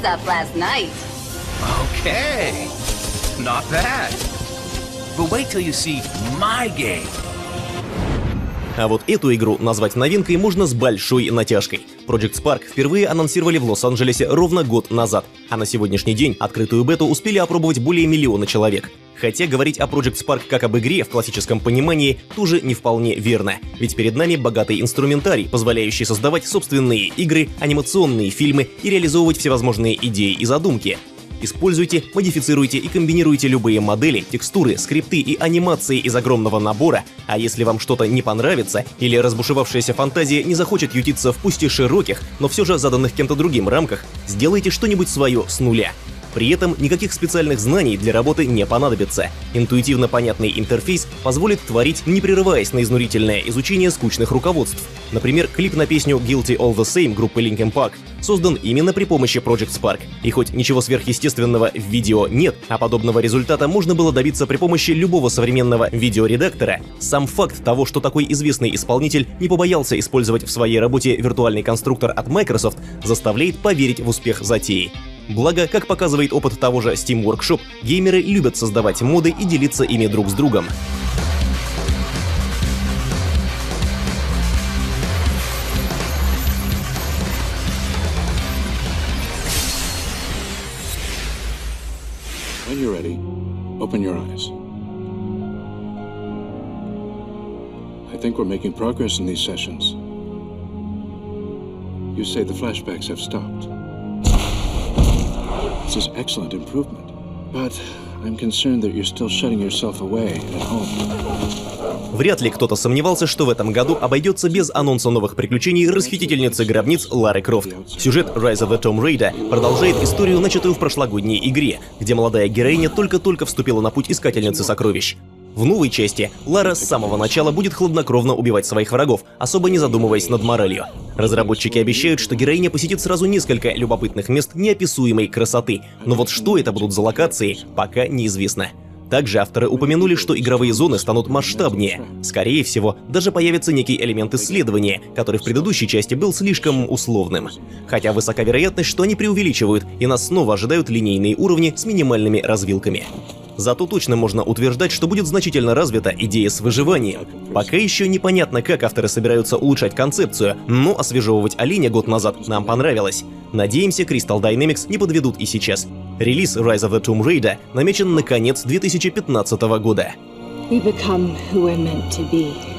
stuff last night. Okay, not bad. But wait till you see my game. А вот эту игру назвать новинкой можно с большой натяжкой. Project Spark впервые анонсировали в Лос-Анджелесе ровно год назад, а на сегодняшний день открытую бету успели опробовать более миллиона человек. Хотя говорить о Project Spark как об игре в классическом понимании тоже не вполне верно, ведь перед нами богатый инструментарий, позволяющий создавать собственные игры, анимационные фильмы и реализовывать всевозможные идеи и задумки. Используйте, модифицируйте и комбинируйте любые модели, текстуры, скрипты и анимации из огромного набора, а если вам что-то не понравится или разбушевавшаяся фантазия не захочет ютиться в пусть и широких, но все же заданных кем-то другим рамках, сделайте что-нибудь свое с нуля. При этом никаких специальных знаний для работы не понадобится. Интуитивно понятный интерфейс позволит творить, не прерываясь на изнурительное изучение скучных руководств. Например, клип на песню Guilty All The Same группы Linkin Park создан именно при помощи Project Spark. И хоть ничего сверхъестественного в видео нет, а подобного результата можно было добиться при помощи любого современного видеоредактора, сам факт того, что такой известный исполнитель не побоялся использовать в своей работе виртуальный конструктор от Microsoft, заставляет поверить в успех затеи. Благо, как показывает опыт того же Steam Workshop, геймеры любят создавать моды и делиться ими друг с другом. When you're ready, open your eyes. I think we're making progress in these sessions. You say the flashbacks have stopped. This is excellent improvement, but I'm concerned that you're still shutting yourself away at home. Вряд ли кто-то сомневался, что в этом году обойдется без анонса новых приключений расхитительницы гробниц Лары Крофт. Сюжет Rise of the Tomb Raider продолжает историю, начатую в прошлогодней игре, где молодая героиня только-только вступила на путь искательницы сокровищ. В новой части Лара с самого начала будет хладнокровно убивать своих врагов, особо не задумываясь над моралью. Разработчики обещают, что героиня посетит сразу несколько любопытных мест неописуемой красоты, но вот что это будут за локации, пока неизвестно. Также авторы упомянули, что игровые зоны станут масштабнее. Скорее всего, даже появится некий элемент исследования, который в предыдущей части был слишком условным. Хотя высока вероятность, что они преувеличивают, и нас снова ожидают линейные уровни с минимальными развилками. Зато точно можно утверждать, что будет значительно развита идея с выживанием. Пока еще непонятно, как авторы собираются улучшать концепцию, но освежевывать оленя год назад нам понравилось. Надеемся, Crystal Dynamics не подведут и сейчас. Релиз Rise of the Tomb Raider намечен на конец 2015 года. We become who we're meant to be.